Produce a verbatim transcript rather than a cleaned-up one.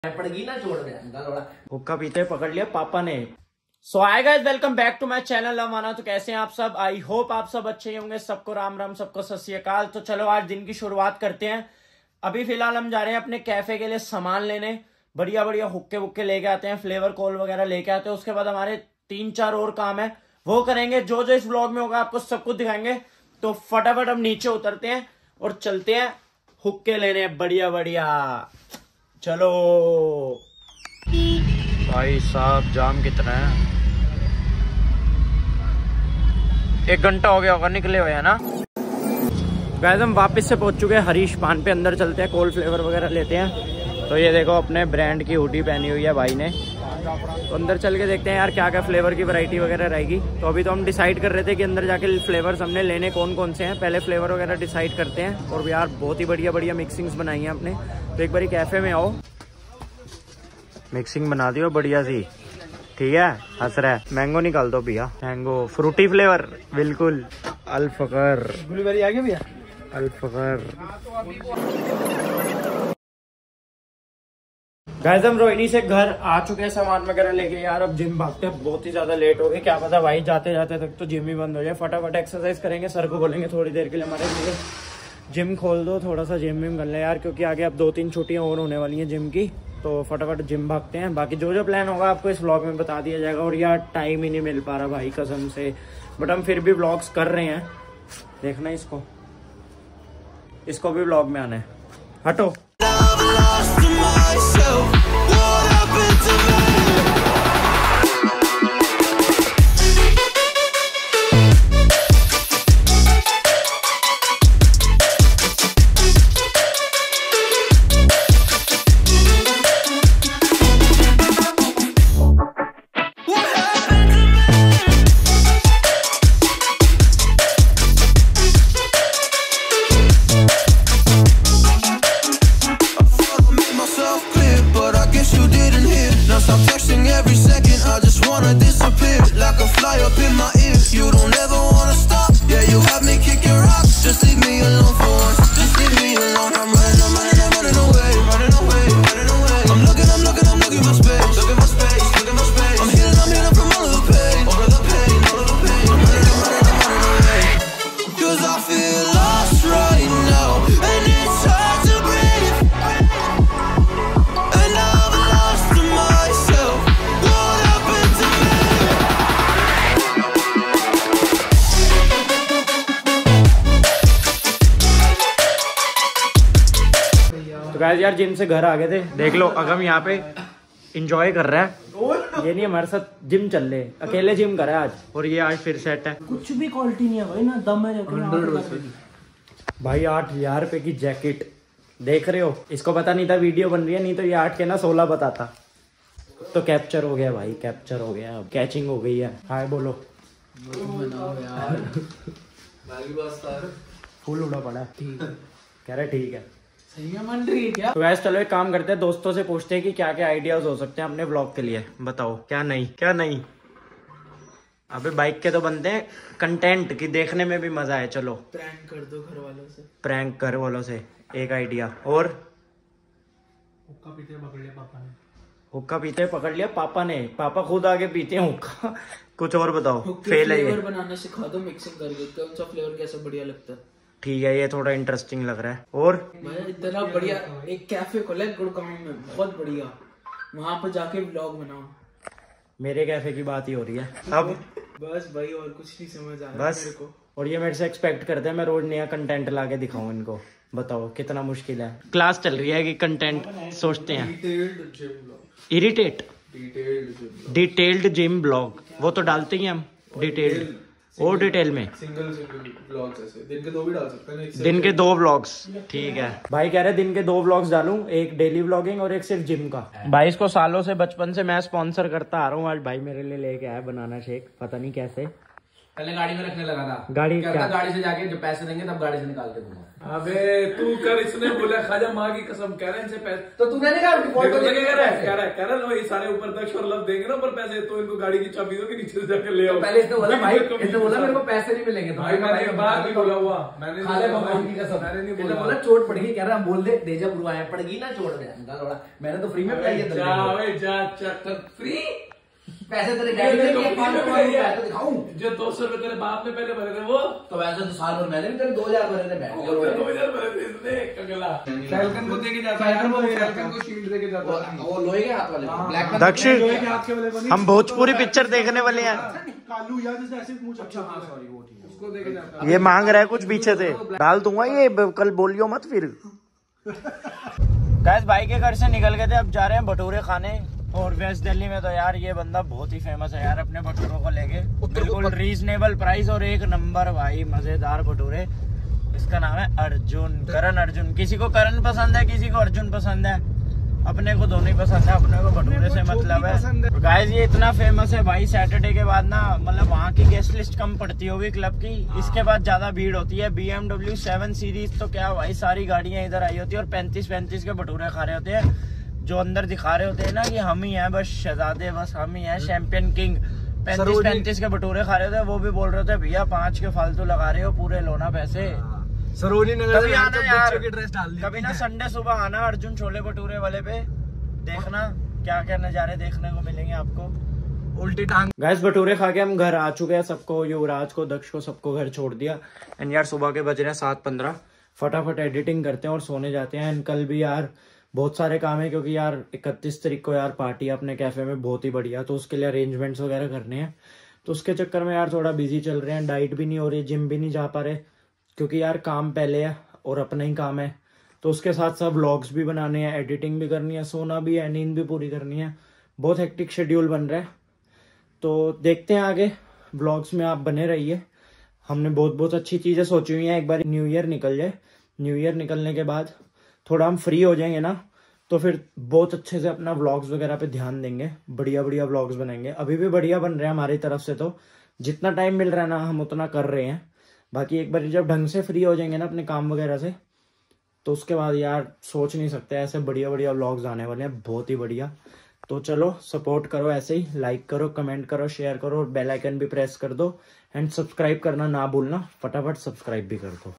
पड़गी ना छोड़ दे। हुक्का पीते पकड़ लिया पापा ने। So hi guys, welcome back to my channel Amana. तो कैसे हैं आप सब? आई होप आप सब अच्छे होंगे। सबको राम राम, सबको सत श्री अकाल। तो चलो आज दिन की शुरुआत करते हैं। अभी फिलहाल हम जा रहे हैं अपने कैफे के लिए सामान लेने। बढ़िया बढ़िया हुक्के वुक्के लेके आते हैं, फ्लेवर कोल वगैरह लेके आते हैं। उसके बाद हमारे तीन चार और काम है, वो करेंगे। जो जो इस ब्लॉग में होगा आपको सब कुछ दिखाएंगे। तो फटाफट हम नीचे उतरते हैं और चलते हैं हुक्के लेने बढ़िया बढ़िया। चलो भाई साहब, जाम कितना है? एक घंटा हो गया होगा निकले हुए, है ना गाइस। हम वापस से पहुंच चुके हैं हरीश पान पे। अंदर चलते हैं, कोल्ड फ्लेवर वगैरह लेते हैं। तो ये देखो अपने ब्रांड की हुडी पहनी हुई है भाई ने। तो अंदर चल के देखते हैं यार क्या क्या फ्लेवर की वैरायटी वगैरह रहेगी। तो अभी तो हम डिसाइड कर रहे थे कि अंदर जाके फ्लेवर्स हमने लेने कौन कौन से हैं। पहले फ्लेवर वगैरह डिसाइड करते हैं। और यार बहुत ही बढ़िया बढ़िया मिक्सिंग्स बनाई हैं अपने। तो एक बार कैफे में आओ, मिक्सिंग बना दियो बढ़िया सी। ठीक है, हंस रहा है। मैंगो निकाल दो भैया, मैंगो फ्रूटी फ्लेवर बिल्कुल। अल्फकर ब्लूबेरी आ गया भैया। अल्फकर गाइस, हम रोहिणी से घर आ चुके हैं सामान वगैरह लेके। यार अब जिम भागते हैं, बहुत ही ज्यादा लेट हो गए। क्या पता भाई जाते जाते तक तो जिम ही बंद हो जाए। फटाफट एक्सरसाइज करेंगे, सर को बोलेंगे थोड़ी देर के लिए हमारे लिए जिम खोल दो, थोड़ा सा जिम विम कर ले यार, क्योंकि आगे अब दो तीन छुट्टियां और होने वाली हैं जिम की। तो फटाफट जिम भागते हैं। बाकी जो जो प्लान होगा आपको इस व्लॉग में बता दिया जाएगा। और यार टाइम ही नहीं मिल पा रहा भाई कसम से, बट हम फिर भी व्लॉग्स कर रहे हैं। देखना इसको, इसको भी व्लॉग में आना है। हटो। गाइस यार जिम से घर आ गए थे, देख लो अगम यहाँ पे एंजॉय कर रहा है। ये नहीं हमारे साथ जिम चल रहे, अकेले जिम कर रहा है आज। और ये आज फिर सेट है। कुछ भी क्वालिटी नहीं है भाई, ना दम है भाई। आठ हजार रुपए की जैकेट देख रहे हो। इसको पता नहीं था वीडियो बन रही है, नहीं तो ये आठ के ना सोलह बताता। तो कैप्चर हो गया भाई, कैप्चर हो गया। अब कैचिंग हो गई है। हाय बोलो। फुल उड़ा पड़ा कह रहे ठीक है, सही में मन रही है क्या? तो वैसे चलो एक काम करते हैं, दोस्तों से पूछते हैं कि क्या क्या आइडियाज हो सकते हैं अपने व्लॉग के लिए। बताओ क्या नहीं क्या नहीं। अबे बाइक के तो बनते हैं कंटेंट की, देखने में भी मजा है। चलो प्रैंक कर दो घर वालों से। प्रैंक घर वालों से एक आइडिया। और हुक्का पीते पकड़ लिया पापा ने। हुक्का पीते पकड़ लिया पापा ने। पापा खुद आगे पीते हैं हुक्का। कुछ और बताओ। फेल है ये। फ्लेवर बनाना सिखा दो मिक्सिंग करके, कौन सा फ्लेवर कैसा बढ़िया लगता है। ठीक है, ये थोड़ा इंटरेस्टिंग लग रहा है। और मैं इतना बढ़िया एक कैफे खोला है गुड़गांव में, बहुत बढ़िया। वहां पर जाके व्लॉग बनाओ। मेरे कैफे की बात ही हो रही है अब। बस भाई और कुछ नहीं समझ आ रहा बस मेरे को। और ये मेरे से एक्सपेक्ट करते हैं मैं रोज नया कंटेंट ला के दिखाऊं इनको। बताओ कितना मुश्किल है। क्लास चल रही है कि कंटेंट सोचते हैं। इरिटेट डिटेल्ड जिम ब्लॉग, वो तो डालते ही हम डिटेल्ड और डिटेल में। सिंगल सिंगल ब्लॉग्स ऐसे दिन के दो भी डाल सकते हैं। दिन के दो ब्लॉग्स, ठीक है भाई। कह रहे दिन के दो ब्लॉग्स डालूं, एक डेली ब्लॉगिंग और एक सिर्फ जिम का। भाई इसको सालों से बचपन से मैं स्पॉन्सर करता आ रहा हूँ। आज भाई मेरे लिए लेके आया बनाना शेक, पता नहीं कैसे। पहले गाड़ी में रखने लगा था, गाड़ी कहता क्या? गाड़ी से जाके जब पैसे देंगे तब गाड़ी से निकाल के दूंगा। अबे तू कर, इसने बोला खाजा माँ की कसम, कह रहे हैं इनसे पैसे, तो तूने नहीं कहा देखो लगे कह रहा है कह रहा है कह रहा है भाई सारे ऊपर दक्ष और लव देंगे ना ऊपर पैसे, तो इनको गाड़ी की चाबी दो कि नीचे से जाकर ले आओ। तो पहले इसने बोला भाई, इसने बोला मेरे को पैसे नहीं मिलेंगे, तो भाई मैंने बात नहीं बोला हुआ, मैंने खाले भगवान की कसम, मैंने नहीं इसने बोला। बोला चोट पड़ गई, कह रहा बोल दे दे जब रुआया पड़गी ना चोट दे, मैंने तो फ्री में पिलाई है, जा ओए जा चक्कर फ्री पैसे तेरे डैडी ने दिए पाँच सौ रुपया तो दिखाऊं, जो दो सौ रुपए तेरे बाप ने पहले भरे थे वो, तो वैसे तो साल भर मैंने भी तेरे दो हजार भरे थे बैठ दो हजार भरे थे इसने कगला। फैल्कन को देके जाता है, फैल्कन को शील्ड देके जाता है, वो लोहे के हाथ वाले ब्लैक दक्ष हम भोजपुरी पिक्चर देखने वाले हैं। कालू यार जैसे ऐसे मुंह अच्छा हाँ सॉरी वो ठीक है, उसको देके जाता है। ये मांग रहा है कुछ पीछे से, डाल दूंगा ये, कल बोलियो मत फिर। गाइस भाई के घर से निकल गए थे, अब जा रहे हैं भटूरे खाने। और वेस्ट दिल्ली में तो यार ये बंदा बहुत ही फेमस है यार अपने भटूरों को लेके, बिल्कुल रीजनेबल प्राइस और एक नंबर भाई मजेदार भटूरे। इसका नाम है अर्जुन, करण अर्जुन। किसी को करण पसंद है, किसी को अर्जुन पसंद है, अपने को दोनों ही पसंद है, अपने को भटूरे से मतलब है। गाइस ये इतना फेमस है भाई, सैटरडे के बाद ना मतलब वहाँ की गेस्ट लिस्ट कम पड़ती होगी क्लब की, इसके बाद ज्यादा भीड़ होती है। B M W seven series तो क्या भाई सारी गाड़ियां इधर आई होती है और पैंतीस पैंतीस के भटूरे खा रहे होते हैं, जो अंदर दिखा रहे होते हैं ना कि हम ही हैं बस शहजादे, बस हम ही हैं चैंपियन किंग। पैंतीस पैंतीस के भटूरे खा रहे थे, वो भी बोल रहे थे भैया पांच के फालतू लगा रहे हो, पूरे लो ना पैसे। सरोजनी नगर कभी आना यार, ड्रेस डाल दी, कभी ना संडे सुबह आना अर्जुन छोले भटूरे वाले पे, देखना क्या क्या नजारे देखने को मिलेंगे आपको। उल्टी टांग। गैस भटूरे खा के हम घर आ चुके हैं, सबको, युवराज को, दक्ष को, सबको घर छोड़ दिया। एंड यार सुबह के बज रहे हैं सात पंद्रह, फटाफट एडिटिंग करते हैं और सोने जाते हैं। एंड कल भी यार बहुत सारे काम है, क्योंकि यार इकतीस तारीख को यार पार्टी है अपने कैफे में बहुत ही बढ़िया, तो उसके लिए अरेंजमेंट्स वगैरह करने हैं। तो उसके चक्कर में यार थोड़ा बिजी चल रहे हैं, डाइट भी नहीं हो रही, जिम भी नहीं जा पा रहे, क्योंकि यार काम पहले है और अपना ही काम है। तो उसके साथ साथ व्लॉग्स भी बनाने हैं, एडिटिंग भी करनी है, सोना भी है, नींद भी पूरी करनी है, बहुत हेक्टिक शेड्यूल बन रहा है। तो देखते हैं आगे, व्लॉग्स में आप बने रहिए। हमने बहुत बहुत अच्छी चीज़ें सोची हुई हैं, एक बार न्यू ईयर निकल जाए, न्यू ईयर निकलने के बाद थोड़ा हम फ्री हो जाएंगे ना, तो फिर बहुत अच्छे से अपना व्लॉग्स वगैरह पे ध्यान देंगे, बढ़िया बढ़िया व्लॉग्स बनाएंगे। अभी भी बढ़िया बन रहे हैं हमारी तरफ से, तो जितना टाइम मिल रहा है ना हम उतना कर रहे हैं। बाकी एक बार जब ढंग से फ्री हो जाएंगे ना अपने काम वगैरह से, तो उसके बाद यार सोच नहीं सकते, ऐसे बढ़िया बढ़िया व्लॉग्स आने वाले हैं, बहुत ही बढ़िया। तो चलो सपोर्ट करो ऐसे ही, लाइक करो, कमेंट करो, शेयर करो और बेल आइकन भी प्रेस कर दो। एंड सब्सक्राइब करना ना भूलना, फटाफट सब्सक्राइब भी कर दो।